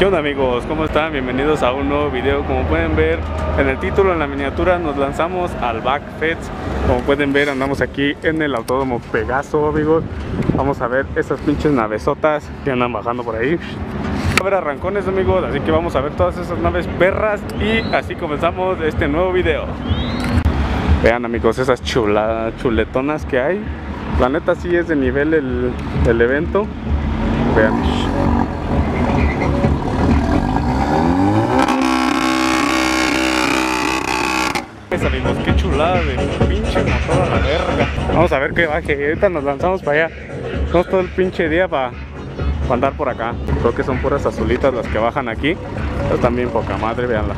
¿Qué onda amigos? ¿Cómo están? Bienvenidos a un nuevo video. Como pueden ver en el título, en la miniatura, nos lanzamos al Backfest. Como pueden ver, andamos aquí en el Autódromo Pegaso, amigos. Vamos a ver esas pinches navesotas que andan bajando por ahí. A ver arrancones, amigos, así que vamos a ver todas esas naves perras. Y así comenzamos este nuevo video. Vean amigos, esas chuletonas que hay. La neta sí es de nivel el evento. Vean. Amigos, qué chulada de pinche motor a la verga. Vamos a ver qué baje. Ahorita nos lanzamos para allá. Estamos todo el pinche día para andar por acá. Creo que son puras azulitas las que bajan aquí. Pero también poca madre, veanla.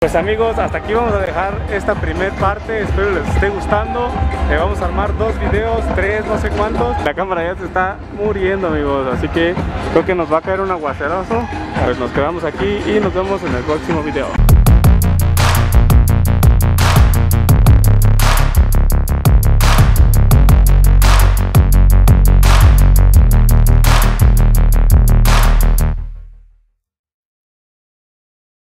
pues amigos, hasta aquí vamos a dejar esta primer parte. Espero les esté gustando. Vamos a armar 2 videos, 3, no sé cuántos. La cámara ya se está muriendo, amigos, así que creo que nos va a caer un aguacerazo. Pues nos quedamos aquí y nos vemos en el próximo video.